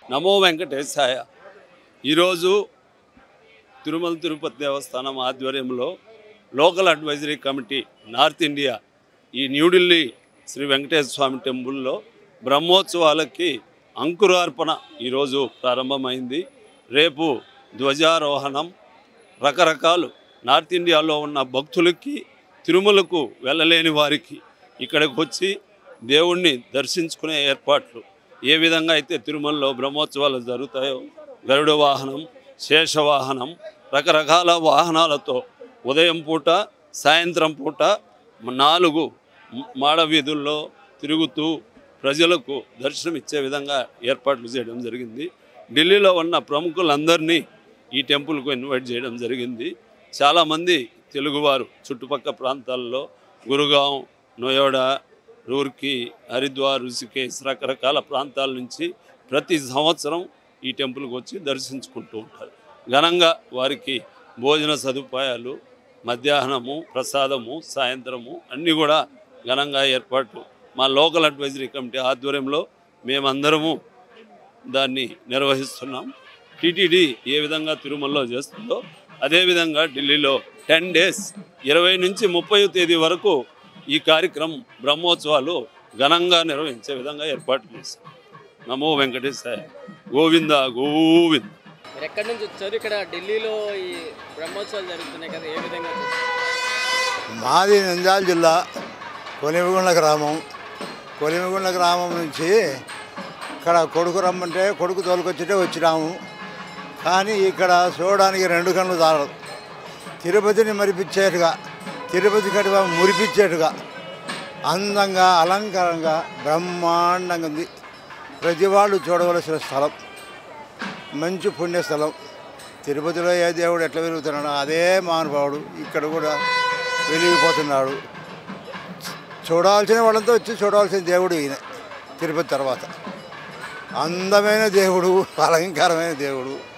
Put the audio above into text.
నమో వెంకటేశాయ. ఈరోజు తిరుమల తిరుపతి దేవస్థానం ఆధ్వర్యంలో local advisory committee north India ఈ న్యూఢిల్లీ శ్రీ వెంకటేశ్వర స్వామి టెంపుల్లో బ్రహ్మోత్సవాలకి అంకురార్పణ ఈరోజు ప్రారంభమైంది. రేపు ధ్వజారోహణం. రకరకాలు నార్త్ ఇండియాలో ఉన్న భక్తులకి, తిరుమలకు వెళ్ళలేని వారికి ఇక్కడికి వచ్చి దేవుణ్ణి దర్శించుకునే ఏర్పాట్లు ఏ విధంగా అయితే తిరుమలలో బ్రహ్మోత్సవాలు జరుగుతాయో గరుడ వాహనం, శేషవాహనం, రకరకాల వాహనాలతో ఉదయం పూట, సాయంత్రం పూట 4 మాడ వీధుల్లో తిరుగుతూ ప్రజలకు దర్శనం ఇచ్చే విధంగా ఏర్పాట్లు చేయడం జరిగింది. ఢిల్లీలో ఉన్న ప్రముఖులందరినీ ఈ టెంపుల్కు ఇన్వైట్ చేయడం జరిగింది. చాలామంది తెలుగువారు చుట్టుపక్కల ప్రాంతాల్లో గురుగాం, నోయోడా, రూర్కీ, హరిద్వార్, ఋషికేశ్ రకరకాల ప్రాంతాల నుంచి ప్రతి సంవత్సరం ఈ టెంపుల్కి వచ్చి దర్శించుకుంటూ ఉంటారు. ఘనంగా వారికి భోజన సదుపాయాలు, మధ్యాహ్నము ప్రసాదము, సాయంత్రము అన్నీ కూడా ఘనంగా ఏర్పాట్లు మా లోకల్ అడ్వైజరీ కమిటీ ఆధ్వర్యంలో మేమందరము దాన్ని నిర్వహిస్తున్నాం. టీటీడీ ఏ విధంగా తిరుమలలో చేస్తుందో అదేవిధంగా ఢిల్లీలో 10 డేస్ 20 నుంచి 30వ తేదీ వరకు ఈ కార్యక్రమం బ్రహ్మోత్సవాలు ఘనంగా నిర్వహించే విధంగా ఏర్పాట్లు చేశాం. నమో వెంకటేశాయ. గోవింద గోవింద. మీరు ఎక్కడి నుంచి వచ్చారు? ఇక్కడ ఢిల్లీలో ఈ బ్రహ్మోత్సవాలు జరుగుతున్నాయి కదా, ఏ విధంగా మాది నంద్యాల జిల్లా కొలిమిగుండ్ల గ్రామం. కొలిమిగుండ్ల గ్రామం నుంచి ఇక్కడ కొడుకు రమ్మంటే కొడుకు తోలుకొచ్చితే వచ్చినాము. కానీ ఇక్కడ చూడడానికి 2 కళ్ళు చాలదు. తిరుపతిని మరిపించేట్టుగా, తిరుపతి కడివ మురిపించేట్టుగా అందంగా, అలంకారంగా, బ్రహ్మాండంగా ఉంది. ప్రతి వాళ్ళు చూడవలసిన స్థలం, మంచి పుణ్యస్థలం. తిరుపతిలో ఏ దేవుడు ఎట్లా వెలుగుతున్నాడో అదే మహానుభావుడు ఇక్కడ కూడా వెలిగిపోతున్నాడు. చూడాల్సిన వాళ్ళంతా వచ్చి చూడాల్సిన దేవుడు ఈయన. తిరుపతి తర్వాత అందమైన దేవుడు, అలంకారమైన దేవుడు.